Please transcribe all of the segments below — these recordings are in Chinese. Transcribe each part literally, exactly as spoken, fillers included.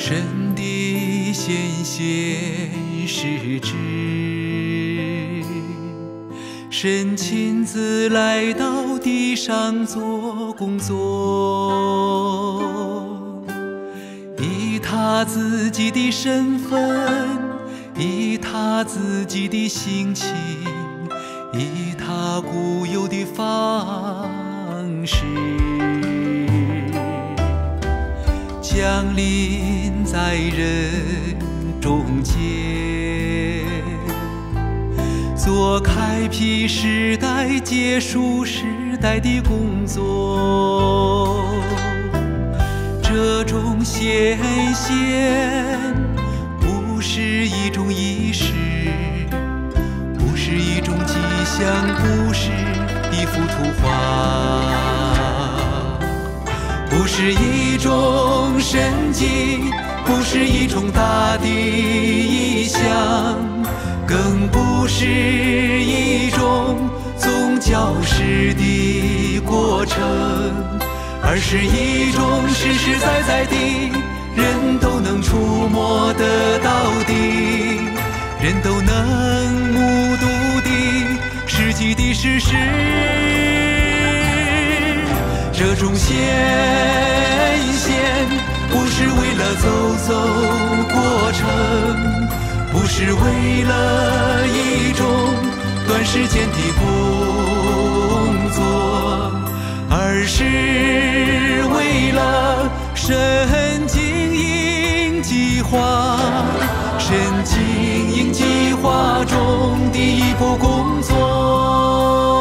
神的显现是指神亲自来到地上做工作，以他自己的身份，以他自己的性情，以他固有的方式，降临在人中间，做开辟时代、结束时代的工作。这种显现不是一种仪式，不是一种迹象，不是一幅图画，不是一种神迹，不是一种大的意象，更不是一种宗教式的过程，而是一种实实在在的人都能触摸得到的，人都能目睹的实际的事实。这种显现不是为了走走过程，不是为了一种短时间的工作，而是为了神经营计划，神经营计划中的一步工作。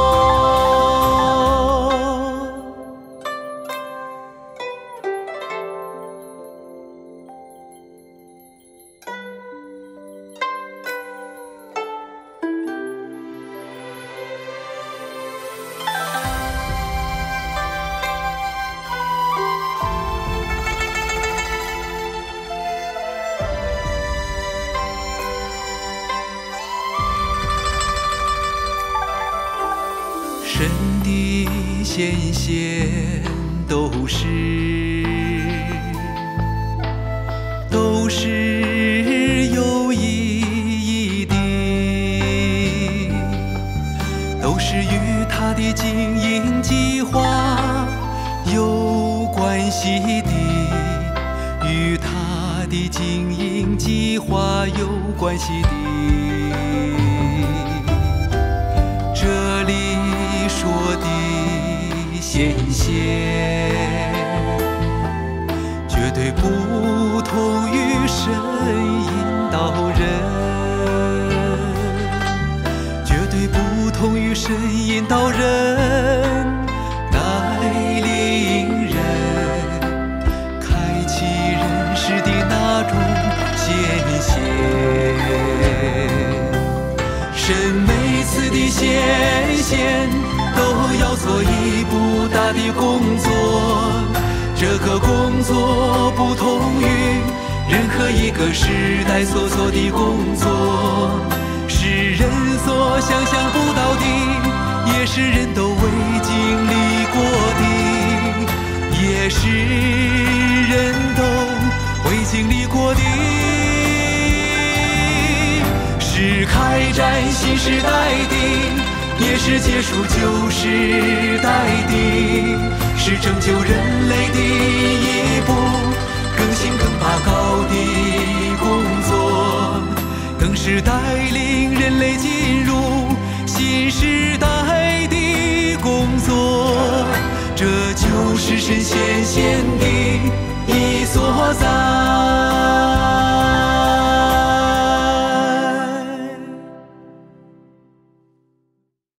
神的显现都是都是有意义的，都是与他的经营计划有关系的，与他的经营计划有关系的。这里说的显现，绝对不同于神引导人，绝对不同于神引导人，带领人，开启人世的那种显现。神每次的显现都要做一步大的工作，这个工作不同于任何一个时代所做的工作，是人所想象不到的，也是人都未经历过的，也是人都未经历过的，是开展新时代的，也是结束旧时代的，是拯救人类的一步更新更拔高的工作，更是带领人类进入新时代的工作。这就是神显现的一所在。